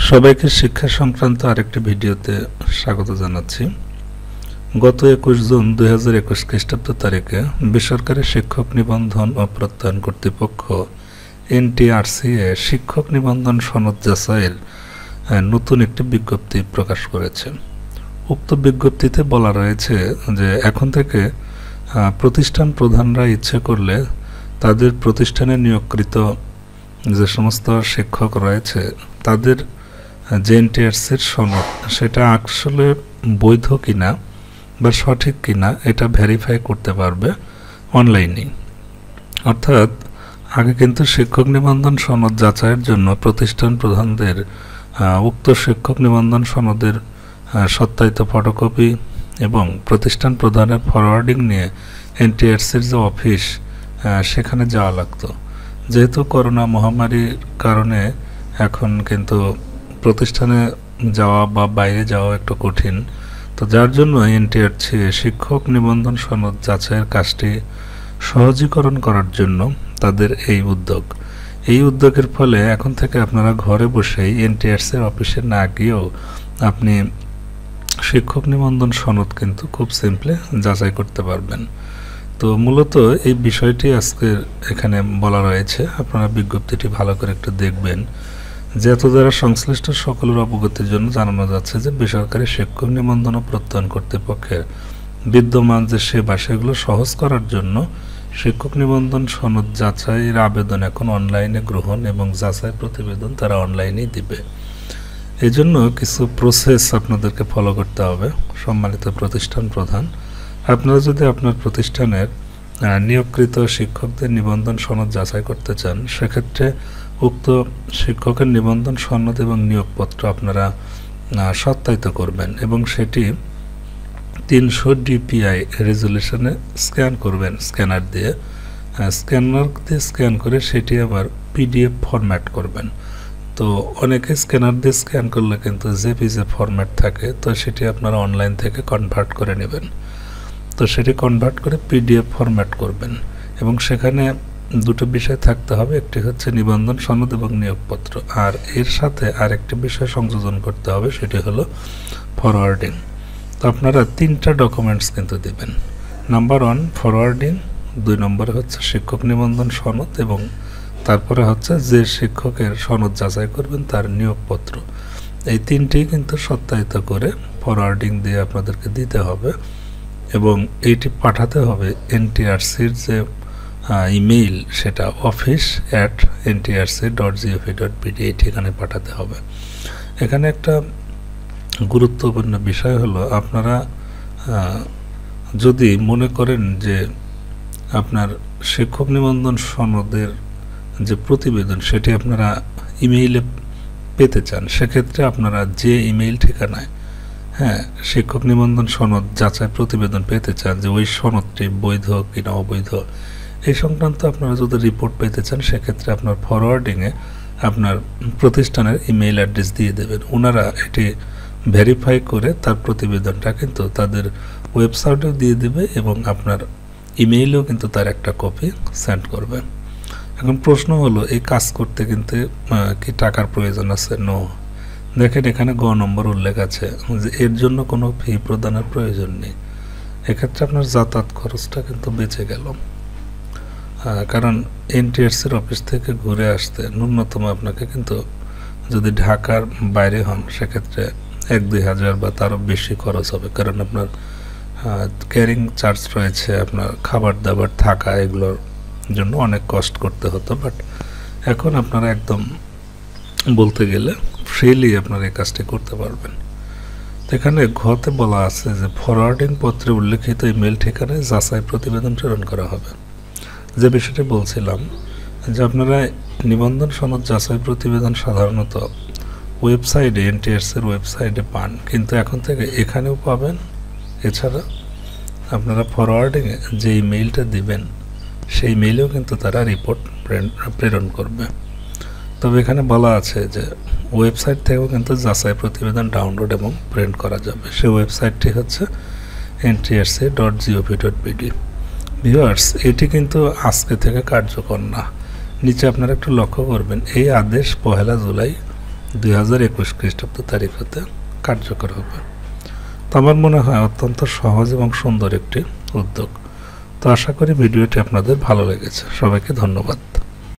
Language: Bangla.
সবাইকে শিক্ষা সংক্রান্ত আরেকটি ভিডিওতে স্বাগত জানাচ্ছি। গত 21 জুন 2021 খ্রিস্টাব্দ তারিখে বেসরকারি শিক্ষক নিবন্ধন ও প্রত্যয়ন কর্তৃপক্ষ NTRCA শিক্ষক নিবন্ধন সনদ যাচাইয়ের নতুন একটি বিজ্ঞপ্তি প্রকাশ করেছে। উক্ত বিজ্ঞপ্তিতে বলা রয়েছে যে এখন থেকে প্রতিষ্ঠান প্রধানরা ইচ্ছে করলে তাদের প্রতিষ্ঠানে নিয়োগকৃত যে সমস্ত শিক্ষক রয়েছে তাদের যে NTRCAর সনদ সেটা আসলে বৈধ কিনা বা সঠিক কিনা এটা ভেরিফাই করতে পারবে অনলাইনে। অর্থাৎ আগে কিন্তু শিক্ষক নিবন্ধন সনদ যাচাইয়ের জন্য প্রতিষ্ঠান প্রধানদের উক্ত শিক্ষক নিবন্ধন সনদের সত্যায়িত ফটোকপি এবং প্রতিষ্ঠান প্রধানের ফরওয়ার্ডিং নিয়ে NTRCAর যে অফিস সেখানে যাওয়া লাগতো। যেহেতু করোনা মহামারীর কারণে এখন কিন্তু প্রতিষ্ঠানে যাওয়া বা বাইরে যাওয়া একটু কঠিন, তো যার জন্য NTRCA শিক্ষক নিবন্ধন সনদ যাচাইয়ের কাজটি সহজীকরণ করার জন্য তাদের এই উদ্যোগের ফলে এখন থেকে আপনারা ঘরে বসেই NTRCA অফিসে না গিয়েও আপনি শিক্ষক নিবন্ধন সনদ কিন্তু খুব সিম্পলি যাচাই করতে পারবেন। তো মূলত এই বিষয়টি আজকে এখানে বলা রয়েছে, আপনারা বিজ্ঞপ্তিটি ভালো করে একটু দেখবেন। যেহেতু দ্বারা সংশ্লিষ্ট সকলের অবগতির জন্য জানানো যাচ্ছে যে বেসরকারি শিক্ষক নিবন্ধন ও প্রত্যয়ন কর্তৃপক্ষের বিদ্যমান যে সেবা সেগুলো সহজ করার জন্য শিক্ষক নিবন্ধন সনদ যাচাইয়ের আবেদন এখন অনলাইনে গ্রহণ এবং যাচাই প্রতিবেদন তারা অনলাইনেই দিবে। এই জন্য কিছু প্রসেস আপনাদেরকে ফলো করতে হবে। সম্মানিত প্রতিষ্ঠান প্রধান, আপনারা যদি আপনার প্রতিষ্ঠানের নিয়োগকৃত শিক্ষকদের নিবন্ধন সনদ যাচাই করতে চান, সেক্ষেত্রে উক্ত শিক্ষকের নিবন্ধন সনদ এবং নিয়োগপত্র আপনারা সত্যায়িত করবেন এবং সেটি 300 DPI রেজুলেশনে স্ক্যান করবেন। স্ক্যানার দিয়ে স্ক্যান করে সেটি আবার PDF ফরম্যাট করবেন। তো অনেকে স্ক্যানার দিয়ে স্ক্যান করলে কিন্তু JPG ফরম্যাট থাকে, তো সেটি আপনারা অনলাইন থেকে কনভার্ট করে নেবেন। তো সেটি কনভার্ট করে PDF ফরম্যাট করবেন এবং সেখানে দুটো বিষয় থাকতে হবে, একটি হচ্ছে নিবন্ধন সনদ এবং নিয়োগপত্র, আর এর সাথে আরেকটি বিষয় সংযোজন করতে হবে, সেটি হলো ফরওয়ার্ডিং। তো আপনারা 3টা ডকুমেন্টস কিন্তু দিবেন। নাম্বার 1 ফরওয়ার্ডিং, 2 নম্বরে হচ্ছে শিক্ষক নিবন্ধন সনদ এবং তারপরে হচ্ছে যে শিক্ষকের সনদ যাচাই করবেন তার নিয়োগপত্র। এই 3টিই কিন্তু সত্যায়িত করে ফরওয়ার্ডিং দিয়ে আপনাদেরকে দিতে হবে এবং এইটি পাঠাতে হবে NTRCAর যে ইমেইল, সেটা office@ntrca.gov.bd এই ঠিকানায় পাঠাতে হবে। এখানে একটা গুরুত্বপূর্ণ বিষয় হলো, আপনারা যদি মনে করেন যে আপনার শিক্ষক নিবন্ধন সনদের যে প্রতিবেদন সেটি আপনারা ইমেইলে পেতে চান, সেক্ষেত্রে আপনারা যে ইমেইল ঠিকানায় শিক্ষক নিবন্ধন সনদ যাচাই প্রতিবেদন পেতে চান, যে ওই সনদটি বৈধ কিনা অবৈধ এই সংক্রান্ত আপনারা যদি রিপোর্ট পেতে চান, সেক্ষেত্রে আপনার ফরওয়ার্ডিংয়ে আপনার প্রতিষ্ঠানের ইমেইল অ্যাড্রেস দিয়ে দেবেন। ওনারা এটি ভেরিফাই করে তার প্রতিবেদনটা কিন্তু তাদের ওয়েবসাইটেও দিয়ে দেবে এবং আপনার ইমেইলেও কিন্তু তার একটা কপি সেন্ড করবে। এখন প্রশ্ন হলো, এই কাজ করতে কিন্তু কি টাকার প্রয়োজন আছে? নো। দেখেন এখানে গ নম্বর উল্লেখ আছে যে এর জন্য কোনো ফি প্রদানের প্রয়োজন নেই। এক্ষেত্রে আপনার যাতায়াত খরচটা কিন্তু বেঁচে গেল, কারণ NTRCAর অফিস থেকে ঘুরে আসতে ন্যূনতম আপনাকে কিন্তু যদি ঢাকার বাইরে হন সেক্ষেত্রে 1-2 হাজার বা তারও বেশি খরচ হবে, কারণ আপনার ক্যারিং চার্জ রয়েছে, আপনার খাবার দাবার থাকা এগুলোর জন্য অনেক কষ্ট করতে হতো। বাট এখন আপনারা একদম বলতে গেলে ফ্রিলি আপনারা এই কাজটি করতে পারবেন। এখানে ঘতে বলা আছে যে ফরওয়ার্ডিং পত্রে উল্লেখিত ইমেল ঠিকানায় যাচাই প্রতিবেদন প্রেরণ করা হবে। যে বিষয়টি বলছিলাম যে আপনারা নিবন্ধন সনদ যাচাই প্রতিবেদন সাধারণত ওয়েবসাইটে NTRCAর ওয়েবসাইটে পান, কিন্তু এখন থেকে এখানেও পাবেন। এছাড়া আপনারা ফরওয়ার্ডিংয়ে যে ইমেইলটা দিবেন সেই মেইলেও কিন্তু তারা রিপোর্ট প্রেরণ করবে। তবে এখানে বলা আছে যে ওয়েবসাইট থেকেও কিন্তু যাচাই প্রতিবেদন ডাউনলোড এবং প্রিন্ট করা যাবে। সেই ওয়েবসাইটটি হচ্ছে NTRCA.gov.bd। ভিউয়ার্স, এটি কিন্তু আজকে থেকে কার্যকর না। নিচে আপনারা একটু লক্ষ্য করবেন, এই আদেশ 1 জুলাই 2021 খ্রিস্টাব্দ তারিখ হতে কার্যকর হবে। তো আমার মনে হয় অত্যন্ত সহজ এবং সুন্দর একটি উদ্যোগ। তো আশা করি ভিডিওটি আপনাদের ভালো লেগেছে। সবাইকে ধন্যবাদ।